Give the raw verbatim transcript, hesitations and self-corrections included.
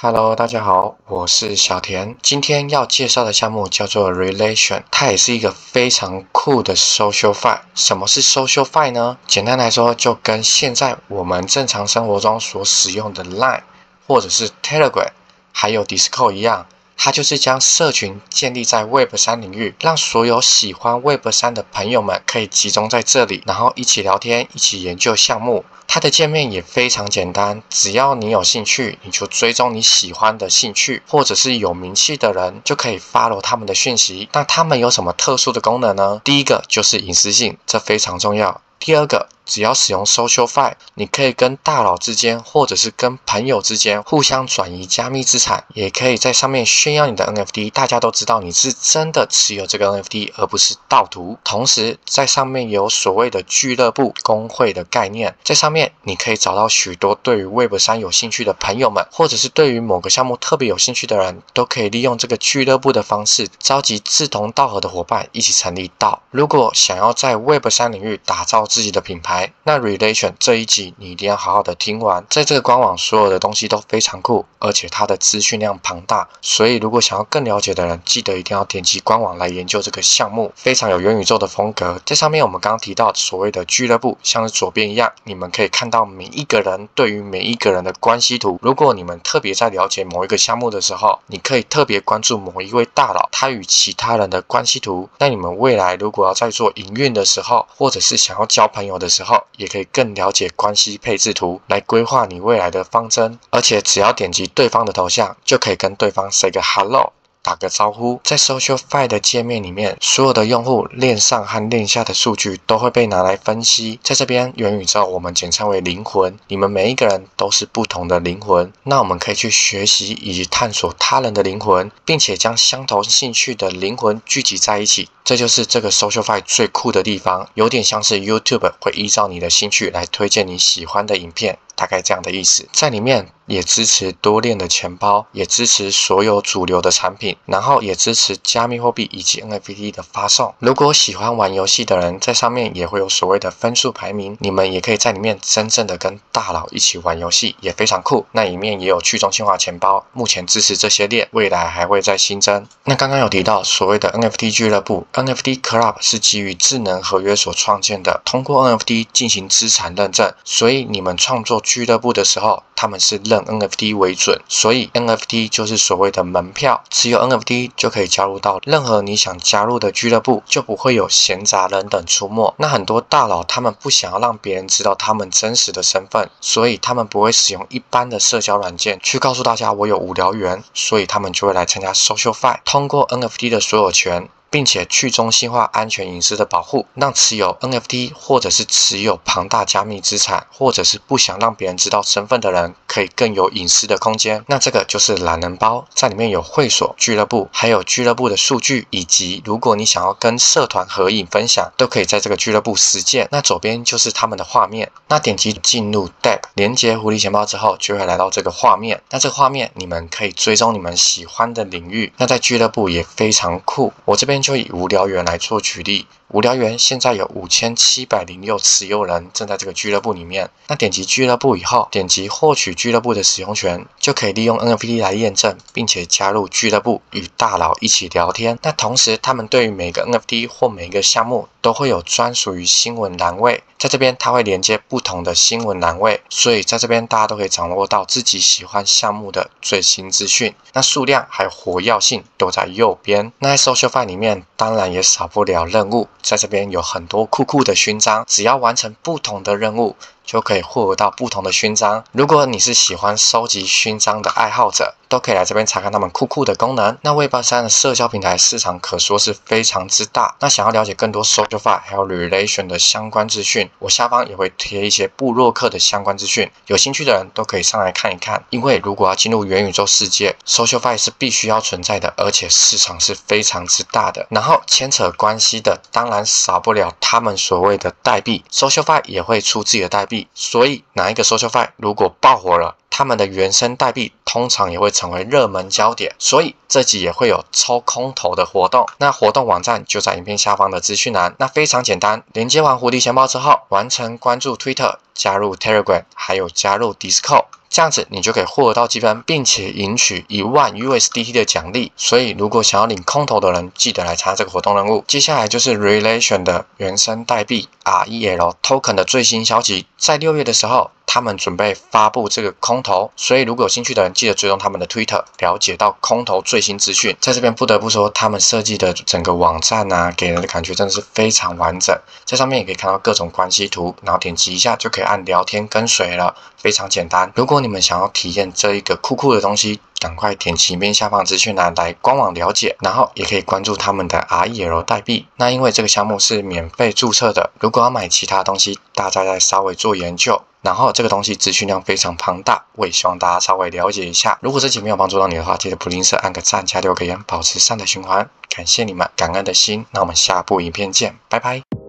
Hello，大家好，我是小田。今天要介绍的项目叫做 Relation， 它也是一个非常酷的 social file。什么是 social file 呢？简单来说，就跟现在我们正常生活中所使用的 Line 或者是 Telegram 还有 Discord 一样，它就是将社群建立在 Web 三 领域，让所有喜欢 Web 三 的朋友们可以集中在这里，然后一起聊天，一起研究项目。它的界面也非常简单，只要你有兴趣，你就追踪你喜欢的兴趣，或者是有名气的人，就可以 follow 他们的讯息。那他们有什么特殊的功能呢？第一个就是隐私性，这非常重要。第二个，只要使用 social file， 你可以跟大佬之间或者是跟朋友之间互相转移加密资产，也可以在上面炫耀你的 N F T， 大家都知道你是真的持有这个 N F T， 而不是盗图。同时在上面有所谓的俱乐部公会的概念，在上面你可以找到许多对于 Web 三 有兴趣的朋友们，或者是对于某个项目特别有兴趣的人，都可以利用这个俱乐部的方式召集志同道合的伙伴一起成立道。如果想要在 Web 三 领域打造自己的品牌，那 Relation 这一集你一定要好好的听完。在这个官网所有的东西都非常酷，而且它的资讯量庞大，所以如果想要更了解的人，记得一定要点击官网来研究这个项目，非常有元宇宙的风格。在上面我们刚刚提到所谓的俱乐部，像是左边一样，你们可以看到每一个人对于每一个人的关系图。如果你们特别在了解某一个项目的时候，你可以特别关注某一位大佬他与其他人的关系图。那你们未来如果要在做营运的时候，或者是想要交朋友的时候，也可以更了解关系配置图，来规划你未来的方针。而且只要点击对方的头像，就可以跟对方 say 个 hello，打个招呼。在 social file 的界面里面，所有的用户链上和链下的数据都会被拿来分析。在这边元宇宙我们简称为灵魂，你们每一个人都是不同的灵魂。那我们可以去学习以及探索他人的灵魂，并且将相同兴趣的灵魂聚集在一起。这就是这个 social file 最酷的地方，有点像是 YouTube 会依照你的兴趣来推荐你喜欢的影片，大概这样的意思。在里面也支持多链的钱包，也支持所有主流的产品，然后也支持加密货币以及 N F T 的发送。如果喜欢玩游戏的人，在上面也会有所谓的分数排名，你们也可以在里面真正的跟大佬一起玩游戏，也非常酷。那里面也有去中心化钱包，目前支持这些链，未来还会再新增。那刚刚有提到所谓的 N F T 俱乐部， N F T Club 是基于智能合约所创建的，通过 N F T 进行资产认证，所以你们创作俱乐部的时候，他们是认 N F T 为准，所以 N F T 就是所谓的门票，持有 N F T 就可以加入到任何你想加入的俱乐部，就不会有闲杂人等出没。那很多大佬他们不想要让别人知道他们真实的身份，所以他们不会使用一般的社交软件去告诉大家我有无聊猿，所以他们就会来参加 social file， 通过 N F T 的所有权并且去中心化安全隐私的保护，让持有 N F T 或者是持有庞大加密资产，或者是不想让别人知道身份的人，可以更有隐私的空间。那这个就是懒人包，在里面有会所、俱乐部，还有俱乐部的数据，以及如果你想要跟社团合影分享，都可以在这个俱乐部实践。那左边就是他们的画面，那点击进入 Dap 连接狐狸钱包之后，就会来到这个画面。那这个画面你们可以追踪你们喜欢的领域。那在俱乐部也非常酷，我这边就以无聊猿来做举例。无聊猿现在有五千七百零六持有人正在这个俱乐部里面。那点击俱乐部以后，点击获取俱乐部的使用权，就可以利用 N F T 来验证，并且加入俱乐部与大佬一起聊天。那同时他们对于每个 N F T 或每一个项目都会有专属于新闻栏位，在这边它会连接不同的新闻栏位，所以在这边大家都可以掌握到自己喜欢项目的最新资讯。那数量还有活跃性都在右边。那在 social file 里面当然也少不了任务，在这边有很多酷酷的勋章，只要完成不同的任务就可以获得到不同的勋章。如果你是喜欢收集勋章的爱好者，都可以来这边查看他们酷酷的功能。那 Web 三 的社交平台市场可说是非常之大。那想要了解更多 social file 还有 relation 的相关资讯，我下方也会贴一些部落客的相关资讯，有兴趣的人都可以上来看一看。因为如果要进入元宇宙世界， social file 是必须要存在的，而且市场是非常之大的。然后牵扯关系的当然少不了他们所谓的代币， social file 也会出自己的代币，所以哪一个 social file 如果爆火了，他们的原生代币通常也会成为热门焦点，所以这集也会有抽空投的活动。那活动网站就在影片下方的资讯栏。那非常简单，连接完狐狸钱包之后，完成关注 Twitter， 加入 Telegram， 还有加入 Discord， 这样子你就可以获得到积分，并且赢取一万 U S D T 的奖励。所以如果想要领空投的人，记得来参加这个活动任务。接下来就是 Relation 的原生代币 R E L Token 的最新消息，在六月的时候，他们准备发布这个空投，所以如果有兴趣的人，记得追踪他们的 Twitter， 了解到空投最新资讯。在这边不得不说，他们设计的整个网站啊，给人的感觉真的是非常完整。在上面也可以看到各种关系图，然后点击一下就可以按聊天跟随了，非常简单。如果你们想要体验这一个酷酷的东西，赶快点击影片下方资讯栏来官网了解，然后也可以关注他们的 R E L 代币。那因为这个项目是免费注册的，如果要买其他东西，大家再稍微做研究。然后这个东西资讯量非常庞大，我也希望大家稍微了解一下。如果这集没有帮助到你的话，记得不吝啬按个赞加留个言，保持善的循环。感谢你们感恩的心，那我们下部影片见，拜拜。